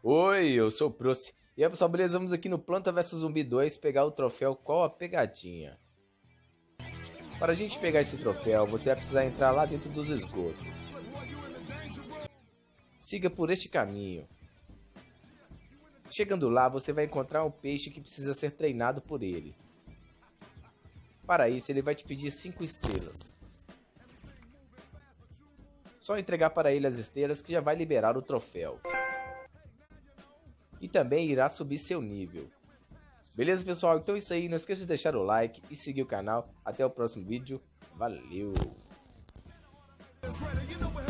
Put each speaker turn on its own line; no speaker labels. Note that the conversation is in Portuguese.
Oi, eu sou o Proce. E aí pessoal, beleza? Vamos aqui no Planta vs Zumbi 2 pegar o troféu Qual a Pegadinha. Para a gente pegar esse troféu, você vai precisar entrar lá dentro dos esgotos. Siga por este caminho. Chegando lá, você vai encontrar um peixe que precisa ser treinado por ele. Para isso, ele vai te pedir 5 estrelas. Só entregar para ele as estrelas que já vai liberar o troféu. E também irá subir seu nível. Beleza, pessoal? Então é isso aí. Não esqueça de deixar o like e seguir o canal. Até o próximo vídeo. Valeu!